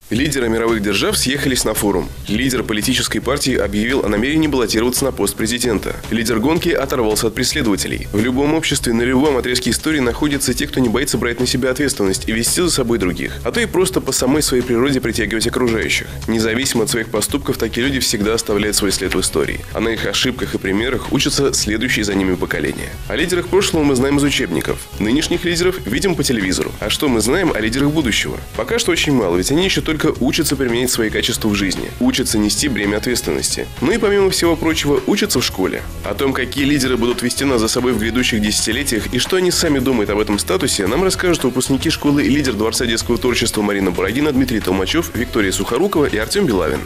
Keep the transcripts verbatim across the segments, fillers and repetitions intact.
Лидеры мировых держав съехались на форум. Лидер политической партии объявил о намерении баллотироваться на пост президента. Лидер гонки оторвался от преследователей. В любом обществе на любом отрезке истории находятся те, кто не боится брать на себя ответственность и вести за собой других, а то и просто по самой своей природе притягивать окружающих. Независимо от своих поступков, такие люди всегда оставляют свой след в истории, а на их ошибках и примерах учатся следующие за ними поколения. О лидерах прошлого мы знаем из учебников, нынешних лидеров видим по телевизору. А что мы знаем о лидерах будущего? Пока что очень мало, ведь они еще только учатся применять свои качества в жизни, учатся нести бремя ответственности. Ну и помимо всего прочего, учатся в школе. О том, какие лидеры будут вести нас за собой в грядущих десятилетиях и что они сами думают об этом статусе, нам расскажут выпускники школы и лидер Дворца детского творчества Марина Бородина, Дмитрий Толмачев, Виктория Сухорукова и Артем Белавин.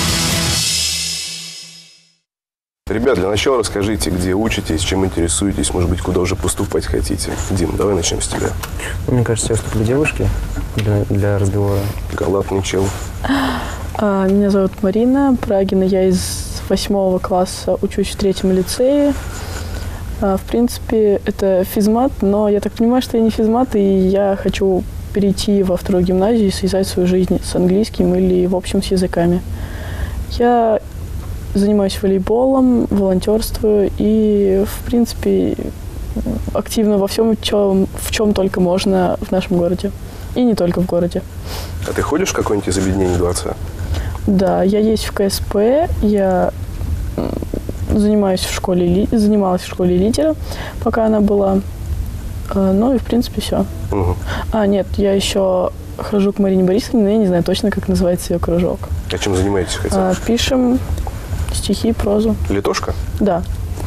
Ребят, для начала расскажите, где учитесь, чем интересуетесь, может быть, куда уже поступать хотите. Дим, давай начнем с тебя. Мне кажется, я что для девушки, для, для разговора. Галатный чел. А, меня зовут Марина Прагина, я из восьмого класса учусь в третьем лицее. А, в принципе, это физмат, но я так понимаю, что я не физмат, и я хочу перейти во вторую гимназию и связать свою жизнь с английским или, в общем, с языками. Я занимаюсь волейболом, волонтерствую и, в принципе, активно во всем, чем, в чем только можно в нашем городе. И не только в городе. А ты ходишь в какое-нибудь из объединений дворца? Да, я есть в ка эс пэ, я занимаюсь в школе, занималась в школе лидера, пока она была. Ну и, в принципе, все. Угу. А, нет, я еще хожу к Марине Борисовне, но я не знаю точно, как называется ее кружок. А чем занимаетесь хотя бы? Пишем стихи, прозу. Литошка? Да.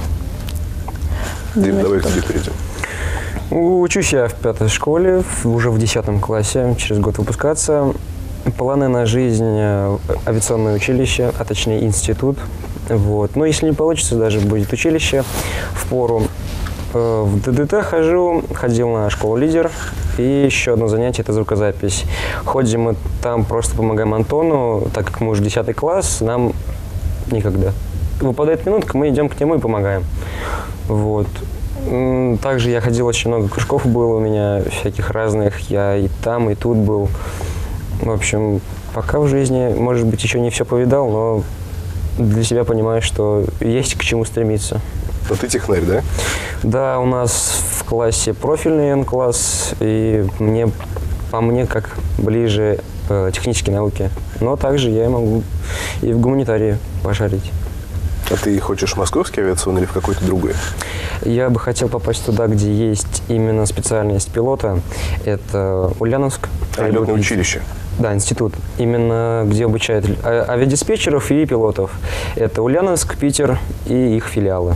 Дим, давай к тебе перейдем. Учусь я в пятой школе, уже в десятом классе, через год выпускаться. Планы на жизнь – авиационное училище, а точнее институт. Вот. Но если не получится, даже будет училище впору. В дэ дэ тэ хожу, ходил на школу лидер. И еще одно занятие – это звукозапись. Ходим мы там, просто помогаем Антону, так как мы уже десятый класс, нам никогда. Выпадает минутка, мы идем к нему и помогаем. Вот. Также я ходил, очень много кружков было у меня, всяких разных. Я и там, и тут был. В общем, пока в жизни, может быть, еще не все повидал, но для себя понимаю, что есть к чему стремиться. Но ты технарь, да? Да, у нас в классе профильный Н-класс, и мне, по мне, как ближе э, технические науки. Но также я могу и в гуманитарии пошарить. А ты хочешь в московский авиационный или в какой-то другой? Я бы хотел попасть туда, где есть именно специальность пилота. Это Ульяновск. А, летное училище? Да, институт. Именно где обучают авиадиспетчеров и пилотов. Это Ульяновск, Питер и их филиалы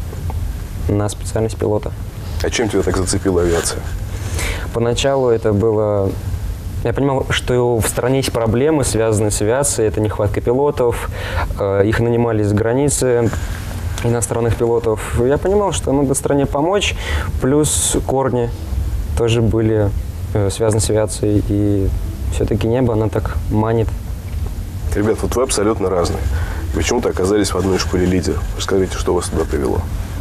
на специальность пилота. А чем тебя так зацепила авиация? Поначалу это было... Я понимал, что в стране есть проблемы, связанные с авиацией. Это нехватка пилотов, их нанимали из границы, иностранных пилотов. Я понимал, что надо стране помочь, плюс корни тоже были связаны с авиацией. И все-таки небо, оно так манит. Ребят, вот вы абсолютно разные. Почему-то оказались в одной школе лидер. Расскажите, что вас туда привело?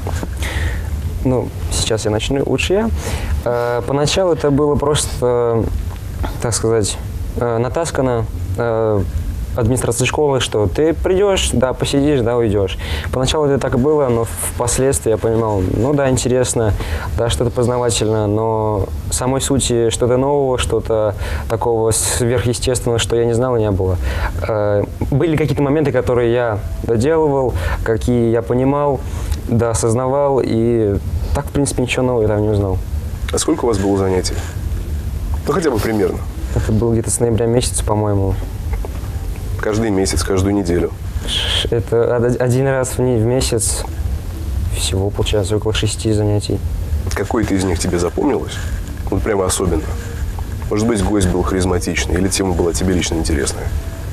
Ну, сейчас я начну, лучше я. Э, поначалу это было просто, так сказать, э, натаскано э, администрацией школы, что ты придешь, да, посидишь, да, уйдешь. Поначалу это так и было, но впоследствии я понимал, ну да, интересно, да, что-то познавательно, но самой сути что-то нового, что-то такого сверхъестественного, что я не знал и не было. Э, были какие-то моменты, которые я доделывал, какие я понимал, да, осознавал, и так, в принципе, ничего нового я там не узнал. А сколько у вас было занятий? Ну, хотя бы примерно. Это было где-то с ноября месяца, по-моему. Каждый месяц, каждую неделю? Это один раз в месяц. Всего, получается, около шести занятий. Какой-то из них тебе запомнилось? Вот прямо особенно. Может быть, гость был харизматичный, или тема была тебе лично интересная?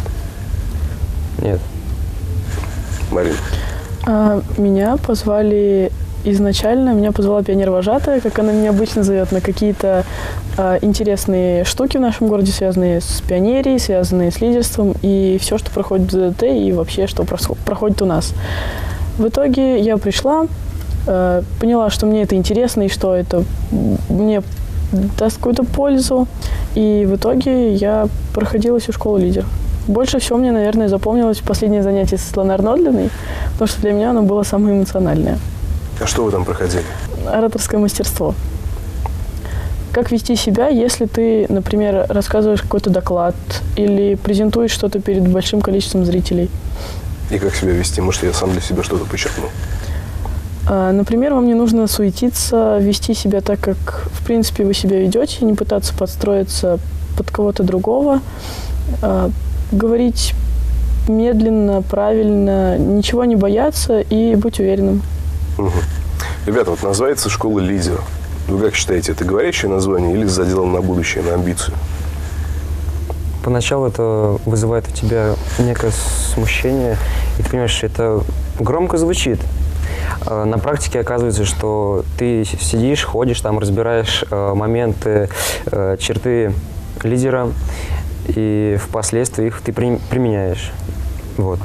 Нет. Марин? А, меня позвали изначально, меня позвала пионер-вожатая, как она меня обычно зовет, на какие-то а, интересные штуки в нашем городе, связанные с пионерией, связанные с лидерством и все, что проходит в дэ дэ тэ и вообще, что проходит у нас. В итоге я пришла, э, поняла, что мне это интересно и что это мне даст какую-то пользу. И в итоге я проходила всю школу лидер. Больше всего мне, наверное, запомнилось последнее занятие с Светланой Арнольдовной, потому что для меня оно было самое эмоциональное. А что вы там проходили? Ораторское мастерство. Как вести себя, если ты, например, рассказываешь какой-то доклад или презентуешь что-то перед большим количеством зрителей. И как себя вести? Может, я сам для себя что-то подчеркну? Например, вам не нужно суетиться, вести себя так, как, в принципе, вы себя ведете, не пытаться подстроиться под кого-то другого, говорить медленно, правильно, ничего не бояться и быть уверенным. Угу. Ребята, вот называется школа лидера. Вы как считаете, это говорящее название или с заделом на будущее, на амбицию? Поначалу это вызывает у тебя некое смущение, и ты понимаешь, что это громко звучит. На практике оказывается, что ты сидишь, ходишь, там разбираешь моменты, черты лидера, и впоследствии их ты применяешь. Вот.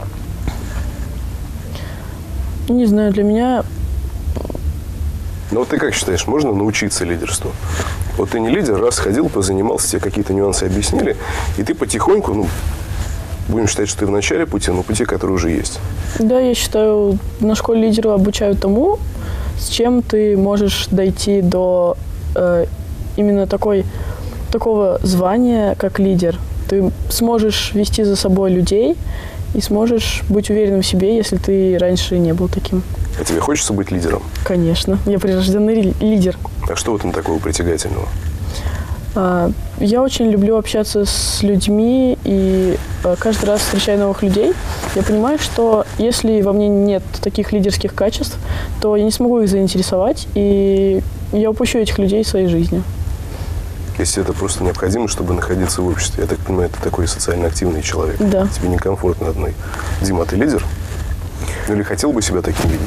Не знаю, для меня... Ну вот ты как считаешь, можно научиться лидерству? Вот ты не лидер, раз ходил, позанимался, тебе какие-то нюансы объяснили, и ты потихоньку, ну, будем считать, что ты в начале пути, но пути, который уже есть. Да, я считаю, на школе лидера обучают тому, с чем ты можешь дойти до э, именно такой, такого звания, как лидер. Ты сможешь вести за собой людей и сможешь быть уверенным в себе, если ты раньше не был таким. А тебе хочется быть лидером? Конечно. Я прирожденный лидер. А что в этом такого притягательного? Я очень люблю общаться с людьми, и каждый раз, встречая новых людей, я понимаю, что если во мне нет таких лидерских качеств, то я не смогу их заинтересовать, и я упущу этих людей в своей жизни. Если это просто необходимо, чтобы находиться в обществе. Я так понимаю, ты такой социально активный человек. Да. Тебе некомфортно одной. Дима, ты лидер? Ну или хотел бы себя таким видеть?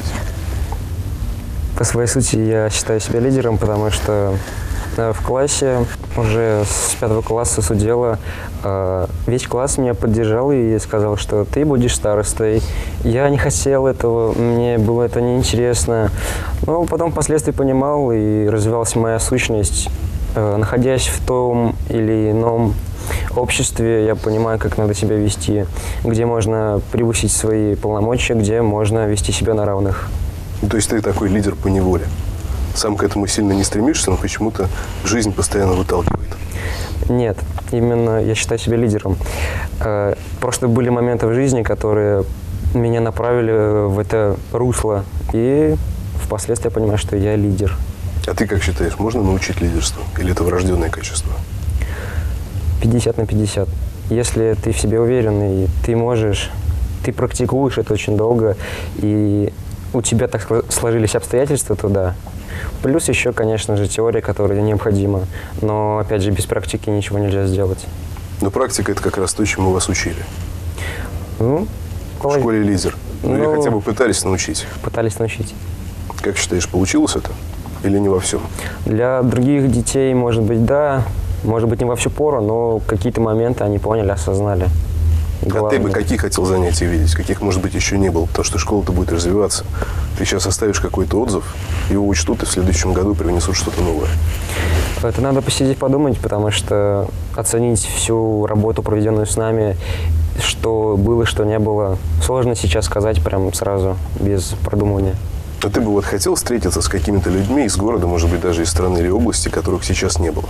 По своей сути, я считаю себя лидером, потому что в классе, уже с пятого класса с удела, весь класс меня поддержал и сказал, что ты будешь старостой. Я не хотел этого, мне было это неинтересно. Но потом впоследствии понимал, и развивалась моя сущность. Находясь в том или ином обществе, я понимаю, как надо себя вести, где можно превысить свои полномочия, где можно вести себя на равных. То есть ты такой лидер по неволе? Сам к этому сильно не стремишься, но почему-то жизнь постоянно выталкивает? Нет, именно я считаю себя лидером. Просто были моменты в жизни, которые меня направили в это русло, и впоследствии я понимаю, что я лидер. А ты как считаешь, можно научить лидерству? Или это врожденное качество? пятьдесят на пятьдесят. Если ты в себе уверен, и ты можешь, ты практикуешь это очень долго, и у тебя так сложились обстоятельства, то да. Плюс еще, конечно же, теория, которая необходима. Но, опять же, без практики ничего нельзя сделать. Но практика – это как раз то, чему вас учили. Ну, в школе лидер. Ну, ну, или хотя бы пытались научить. Пытались научить. Как считаешь, получилось это? Или не во всем? Для других детей, может быть, да. Может быть, не во всю пору, но какие-то моменты они поняли, осознали. Главное. А ты бы какие хотел занятия видеть? Каких, может быть, еще не было? Потому что школа-то будет развиваться. Ты сейчас оставишь какой-то отзыв, его учтут, и в следующем году привнесут что-то новое. Это надо посидеть, подумать, потому что оценить всю работу, проведенную с нами, что было, что не было, сложно сейчас сказать прям сразу, без продумывания. А ты бы вот хотел встретиться с какими-то людьми из города, может быть, даже из страны или области, которых сейчас не было?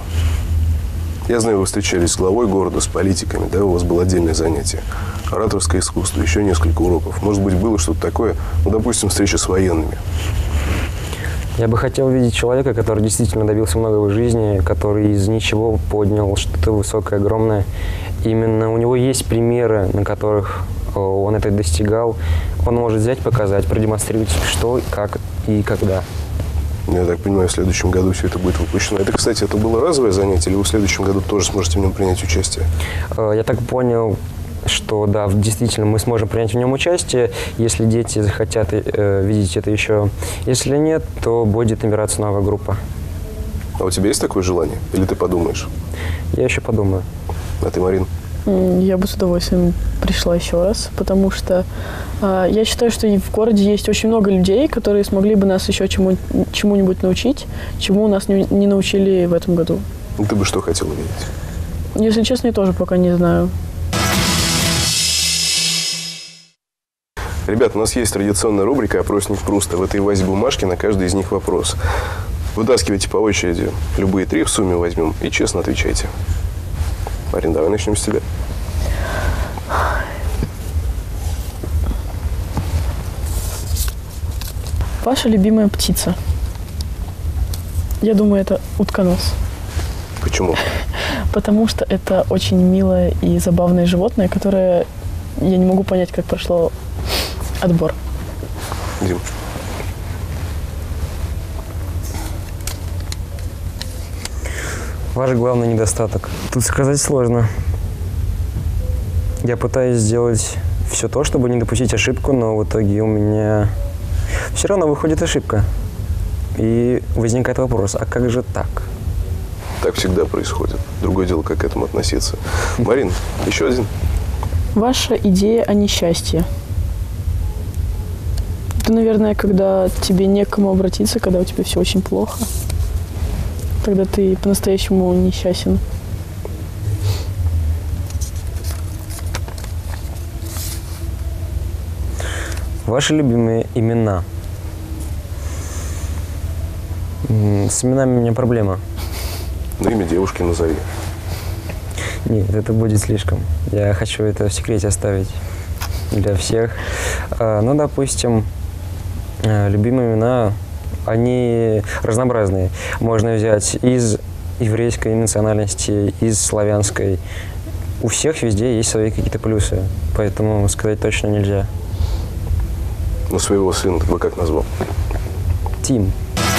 Я знаю, вы встречались с главой города, с политиками, да, у вас было отдельное занятие. Ораторское искусство, еще несколько уроков. Может быть, было что-то такое, ну, допустим, встреча с военными. Я бы хотел увидеть человека, который действительно добился многого в жизни, который из ничего поднял что-то высокое, огромное. Именно у него есть примеры, на которых он это достигал. Он может взять, показать, продемонстрировать, что, как и когда. Я так понимаю, в следующем году все это будет выпущено. Это, кстати, это было разовое занятие, или вы в следующем году тоже сможете в нем принять участие? Я так понял, что да, действительно мы сможем принять в нем участие, если дети захотят э, видеть это еще. Если нет, то будет набираться новая группа. А у тебя есть такое желание? Или ты подумаешь? Я еще подумаю. А ты, Марин? Я бы с удовольствием пришла еще раз, потому что э, я считаю, что и в городе есть очень много людей, которые смогли бы нас еще чему, чему-нибудь научить, чему нас не, не научили в этом году. Ты бы что хотел увидеть? Если честно, я тоже пока не знаю. Ребят, у нас есть традиционная рубрика «Опросник Пруста». В этой вазе бумажки на каждый из них вопрос. Вытаскивайте по очереди любые три, в сумме возьмем, и честно отвечайте. Марин, давай начнем с тебя. Ваша любимая птица? Я думаю, это утконос. Почему? Потому что это очень милое и забавное животное, которое я не могу понять, как прошло отбор. Дим. Ваш главный недостаток? Тут сказать сложно. Я пытаюсь сделать все то, чтобы не допустить ошибку, но в итоге у меня все равно выходит ошибка. И возникает вопрос, а как же так? Так всегда происходит. Другое дело, как к этому относиться. Марин, еще один. Ваша идея о несчастье? Это, наверное, когда тебе некому обратиться, когда у тебя все очень плохо. Когда ты по-настоящему несчастен. Ваши любимые имена? С именами у меня проблема. Ну, имя девушки назови. Нет, это будет слишком. Я хочу это в секрете оставить для всех. Ну, допустим, любимые имена, они разнообразные. Можно взять из еврейской национальности, из славянской. У всех везде есть свои какие-то плюсы, поэтому сказать точно нельзя. Ну, своего сына ты бы как назвал? Тим.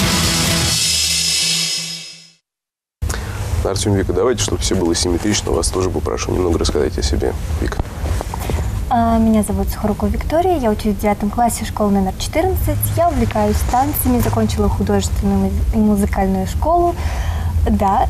Артем, Вика, давайте, чтобы все было симметрично, вас тоже попрошу немного рассказать о себе. Вика. Меня зовут Сухорукова Виктория, я учусь в девятом классе школы номер четырнадцать. Я увлекаюсь танцами, закончила художественную и музыкальную школу. Да.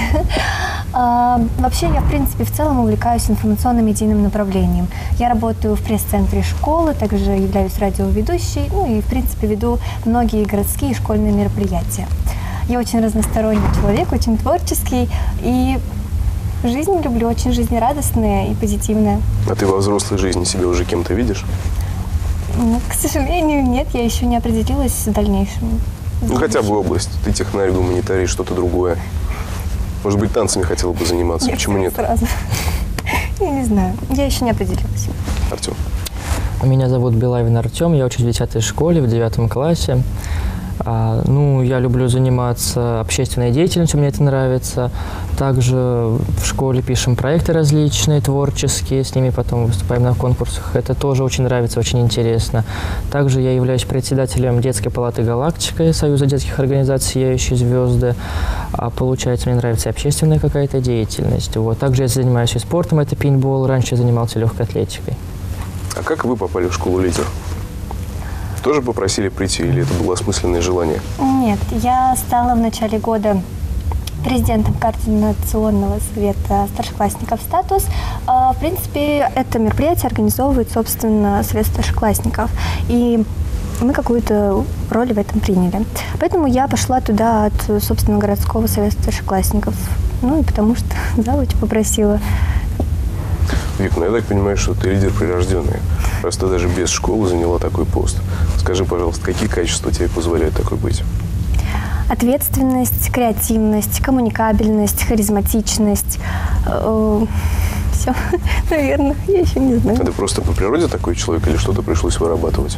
Вообще, я, в принципе, в целом увлекаюсь информационно-медийным направлением. Я работаю в пресс-центре школы, также являюсь радиоведущей, ну и, в принципе, веду многие городские и школьные мероприятия. Я очень разносторонний человек, очень творческий, и жизнь люблю, очень жизнерадостная и позитивная. А ты во взрослой жизни себя уже кем-то видишь? Ну, к сожалению, нет, я еще не определилась в дальнейшем. Ну, хотя бы область. Ты технарь, гуманитарий, что-то другое. Может быть, танцами хотела бы заниматься? Нет, почему нет? Сразу. Я не знаю, я еще не определилась. Артем. Меня зовут Белавин Артем, я учусь в десятой школе, в девятом классе. А, ну, я люблю заниматься общественной деятельностью, мне это нравится. Также в школе пишем проекты различные, творческие, с ними потом выступаем на конкурсах. Это тоже очень нравится, очень интересно. Также я являюсь председателем детской палаты «Галактика» Союза детских организаций «Сияющие звезды». А, получается, мне нравится общественная какая-то деятельность. Вот. Также я занимаюсь и спортом, это пейнтбол. Раньше я занимался легкой атлетикой. А как вы попали в школу «Лидер»? Тоже попросили прийти или это было осмысленное желание? Нет, я стала в начале года президентом координационного совета старшеклассников «Статус». В принципе, это мероприятие организовывает, собственно, совет старшеклассников. И мы какую-то роль в этом приняли. Поэтому я пошла туда от, собственно, городского совета старшеклассников. Ну и потому что завуч попросила. Вик, ну я так понимаю, что ты лидер прирожденный, раз ты даже без школы заняла такой пост. Скажи, пожалуйста, какие качества тебе позволяют такой быть? Ответственность, креативность, коммуникабельность, харизматичность. Все, наверное, я еще не знаю. Это просто по природе такой человек или что-то пришлось вырабатывать?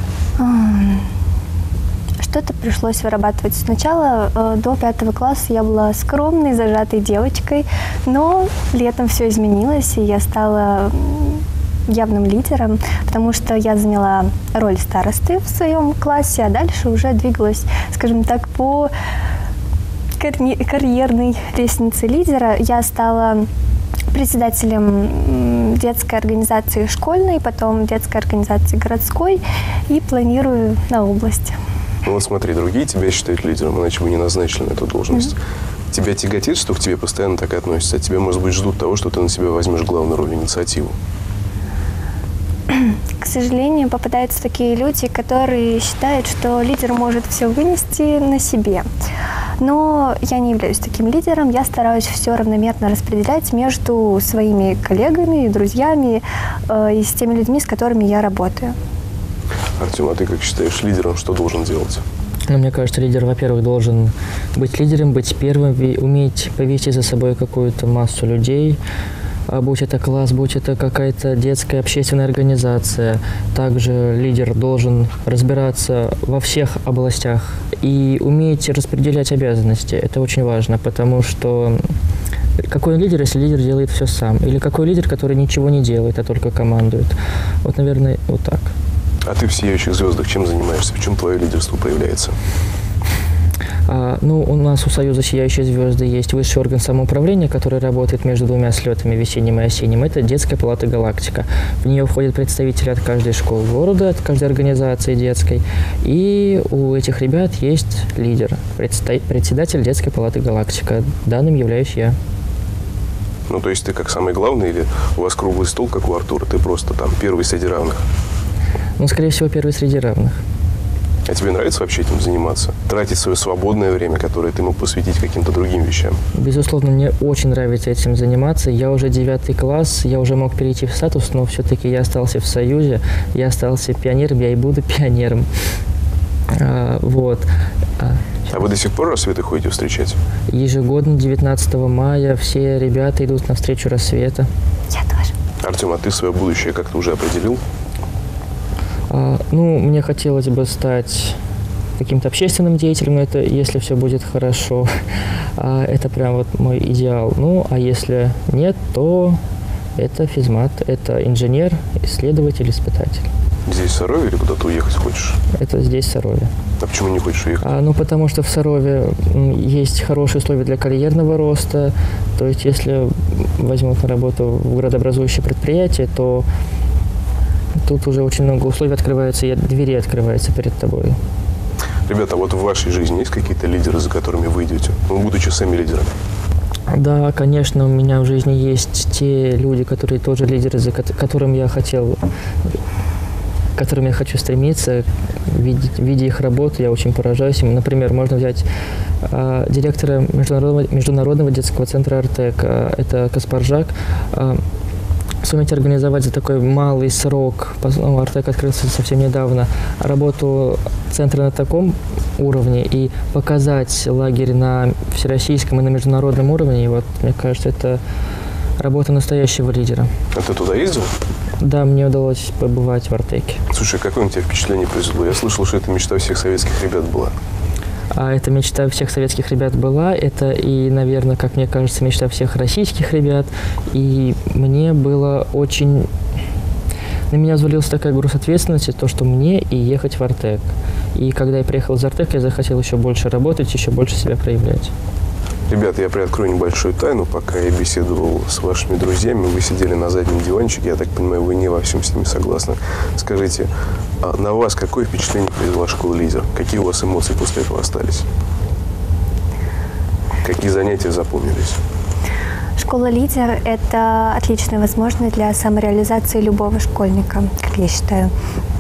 Что-то пришлось вырабатывать. Сначала э, до пятого класса я была скромной, зажатой девочкой, но летом все изменилось, и я стала явным лидером, потому что я заняла роль старосты в своем классе, а дальше уже двигалась, скажем так, по карьер- карьерной лестнице лидера. Я стала председателем детской организации школьной, потом детской организации городской и планирую на область. Ну вот смотри, другие тебя считают лидером, иначе бы не назначили на эту должность. Mm-hmm. Тебя тяготит, что к тебе постоянно так относятся? А тебя, может быть, ждут того, что ты на себя возьмешь главную роль, инициативу? К сожалению, попадаются такие люди, которые считают, что лидер может все вынести на себе. Но я не являюсь таким лидером. Я стараюсь все равномерно распределять между своими коллегами, друзьями э, и с теми людьми, с которыми я работаю. Артем, а ты как считаешь, лидером что должен делать? Ну, мне кажется, лидер, во-первых, должен быть лидером, быть первым, уметь повести за собой какую-то массу людей, будь это класс, будь это какая-то детская общественная организация. Также лидер должен разбираться во всех областях и уметь распределять обязанности. Это очень важно, потому что какой лидер, если лидер делает все сам? Или какой лидер, который ничего не делает, а только командует? Вот, наверное, вот так. А ты в «Сияющих звездах» чем занимаешься? В чем твое лидерство проявляется? А, ну, у нас у Союза «Сияющие звезды» есть высший орган самоуправления, который работает между двумя слетами, весенним и осенним. Это детская палата «Галактика». В нее входят представители от каждой школы города, от каждой организации детской. И у этих ребят есть лидер, председатель детской палаты «Галактика». Данным являюсь я. Ну, то есть ты как самый главный, или у вас круглый стол, как у Артура? Ты просто там первый среди равных? Ну, скорее всего, первый среди равных. А тебе нравится вообще этим заниматься? Тратить свое свободное время, которое ты мог посвятить каким-то другим вещам? Безусловно, мне очень нравится этим заниматься. Я уже девятый класс, я уже мог перейти в статус, но все-таки я остался в Союзе, я остался пионером, я и буду пионером. А, вот. А вы до сих пор рассветы ходите встречать? Ежегодно, девятнадцатого мая, все ребята идут навстречу рассвета. Я тоже. Артем, а ты свое будущее как-то уже определил? А, ну, мне хотелось бы стать каким-то общественным деятелем, но это если все будет хорошо. А, это прям вот мой идеал. Ну, а если нет, то это физмат, это инженер, исследователь, испытатель. Здесь, в Сарове, или куда ты уехать хочешь? Это здесь, в Сарове. А почему не хочешь уехать? А, ну, потому что в Сарове есть хорошие условия для карьерного роста. То есть, если возьмут на работу в градообразующее предприятие, то тут уже очень много условий открывается, и двери открываются перед тобой. Ребята, вот в вашей жизни есть какие-то лидеры, за которыми вы идете, ну, будучи сами лидерами? Да, конечно, у меня в жизни есть те люди, которые тоже лидеры, за которым я хотел, к которым я хочу стремиться. Видеть, видя их работу, я очень поражаюсь им. Например, можно взять э, директора международного, международного детского центра «Артек», э, это Каспаржак. Э, Суметь организовать за такой малый срок, ну, «Артек» открылся совсем недавно, работу центра на таком уровне и показать лагерь на всероссийском и на международном уровне, и вот, мне кажется, это работа настоящего лидера. А ты туда ездил? Да, мне удалось побывать в «Артеке». Слушай, какое у тебя впечатление произвело? Я слышал, что это мечта всех советских ребят была. А эта мечта всех советских ребят была, это и, наверное, как мне кажется, мечта всех российских ребят. И мне было очень... На меня взвалилась такая груз ответственности, то, что мне и ехать в «Артек». И когда я приехал из «Артек», я захотел еще больше работать, еще больше себя проявлять. Ребята, я приоткрою небольшую тайну. Пока я беседовал с вашими друзьями, вы сидели на заднем диванчике, я так понимаю, вы не во всем с ними согласны. Скажите, а на вас какое впечатление произвела школа «Лидер»? Какие у вас эмоции после этого остались? Какие занятия запомнились? Школа «Лидер» – это отличная возможность для самореализации любого школьника, как я считаю.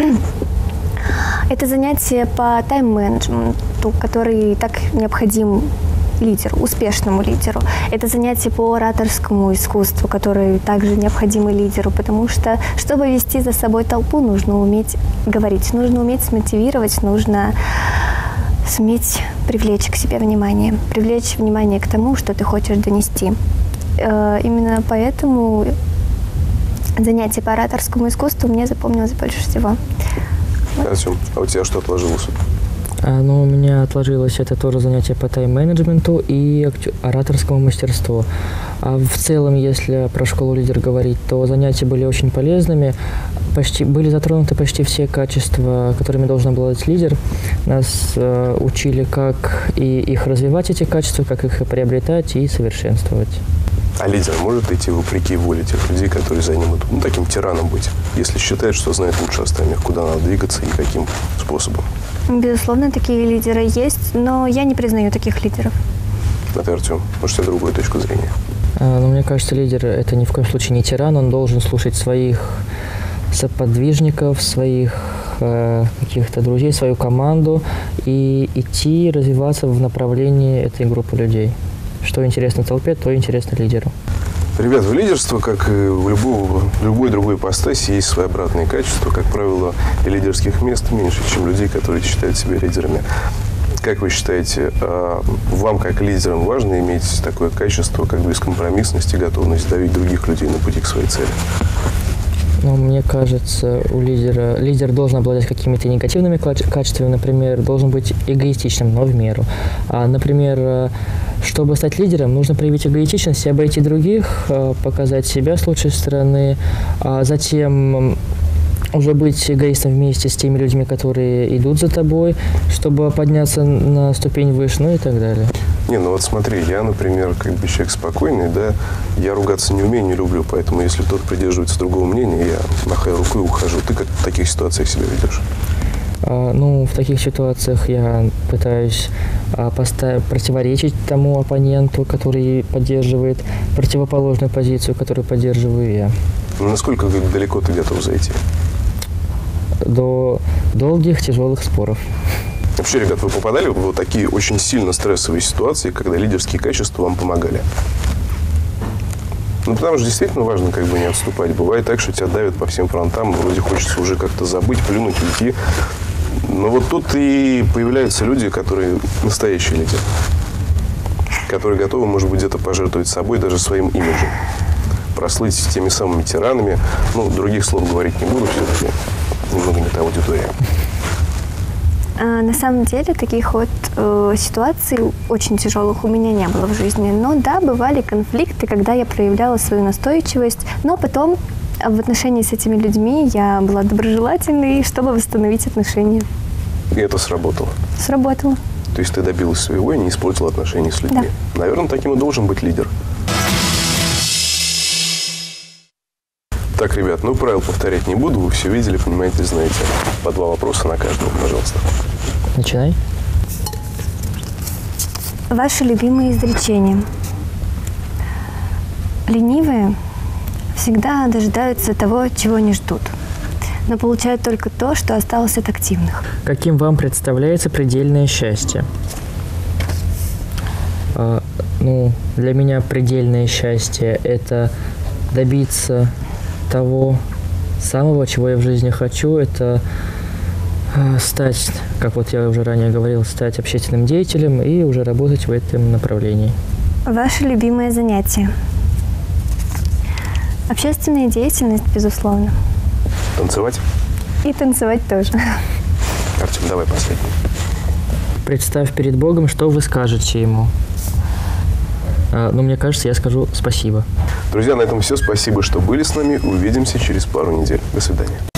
Это занятие по тайм-менеджменту, который так необходим лидеру, успешному лидеру. Это занятие по ораторскому искусству, которое также необходимо лидеру, потому что, чтобы вести за собой толпу, нужно уметь говорить, нужно уметь смотивировать, нужно суметь привлечь к себе внимание, привлечь внимание к тому, что ты хочешь донести. Именно поэтому занятие по ораторскому искусству мне запомнилось больше всего. Артем, а у тебя что отложилось? А, ну, у меня отложилось это тоже занятие по тайм-менеджменту и ораторскому мастерству. А в целом, если про школу «Лидер» говорить, то занятия были очень полезными. Почти, были затронуты почти все качества, которыми должен обладать лидер. Нас э, учили, как и их развивать, эти качества, как их приобретать и совершенствовать. А лидер может идти вопреки воле тех людей, которые за ним идут? Ну, таким тираном быть, если считает, что знает лучше остальных, куда надо двигаться и каким способом? Безусловно, такие лидеры есть, но я не признаю таких лидеров. А ты, Артем, может, у тебя другую точку зрения? А, ну, мне кажется, лидер – это ни в коем случае не тиран, он должен слушать своих соподвижников, своих э, каких-то друзей, свою команду и идти развиваться в направлении этой группы людей. Что интересно толпе, то интересно лидеру. Ребят, в лидерство, как и в любого, любой другой ипостаси, есть свои обратные качества. Как правило, лидерских мест меньше, чем людей, которые считают себя лидерами. Как вы считаете, вам, как лидерам, важно иметь такое качество, как бескомпромиссность и готовность давить других людей на пути к своей цели? Ну, мне кажется, у лидера, лидер должен обладать какими-то негативными качествами, например, должен быть эгоистичным, но в меру. А, например, чтобы стать лидером, нужно проявить эгоистичность и обойти других, показать себя с лучшей стороны, а затем уже быть эгоистом вместе с теми людьми, которые идут за тобой, чтобы подняться на ступень выше, ну и так далее. Не, ну вот смотри, я, например, как бы человек спокойный, да, я ругаться не умею, не люблю, поэтому если кто-то придерживается другого мнения, я махаю рукой и ухожу. Ты как в таких ситуациях себя ведешь? А, ну, в таких ситуациях я пытаюсь а, поставить, противоречить тому оппоненту, который поддерживает противоположную позицию, которую поддерживаю я. Ну, насколько далеко ты готов зайти? До долгих, тяжелых споров. Вообще, ребят, вы попадали в вот такие очень сильно стрессовые ситуации, когда лидерские качества вам помогали? Ну, потому что действительно важно как бы не отступать. Бывает так, что тебя давят по всем фронтам, вроде хочется уже как-то забыть, плюнуть, уйти. Но вот тут и появляются люди, которые настоящие лидеры. Которые готовы, может быть, где-то пожертвовать собой, даже своим имиджем. Прослыть теми самыми тиранами. Ну, других слов говорить не буду, все-таки немного не та аудитория. На самом деле таких вот э, ситуаций очень тяжелых у меня не было в жизни. Но да, бывали конфликты, когда я проявляла свою настойчивость. Но потом в отношении с этими людьми я была доброжелательной, чтобы восстановить отношения. И это сработало? Сработало. То есть ты добилась своего и не испортила отношения с людьми? Да. Наверное, таким и должен быть лидер. Так, ребят, ну правил повторять не буду, вы все видели, понимаете, знаете. По два вопроса на каждого, пожалуйста. Начинай. Ваши любимые изречения. Ленивые всегда дожидаются того, чего не ждут, но получают только то, что осталось от активных. Каким вам представляется предельное счастье? А, ну, для меня предельное счастье – это добиться того самого, чего я в жизни хочу, это э, стать, как вот я уже ранее говорил, стать общественным деятелем и уже работать в этом направлении. Ваше любимое занятие? Общественная деятельность, безусловно. Танцевать? И танцевать тоже. Артем, давай последний. Представь перед Богом, что вы скажете Ему. А, ну, мне кажется, я скажу спасибо. Друзья, на этом все. Спасибо, что были с нами. Увидимся через пару недель. До свидания.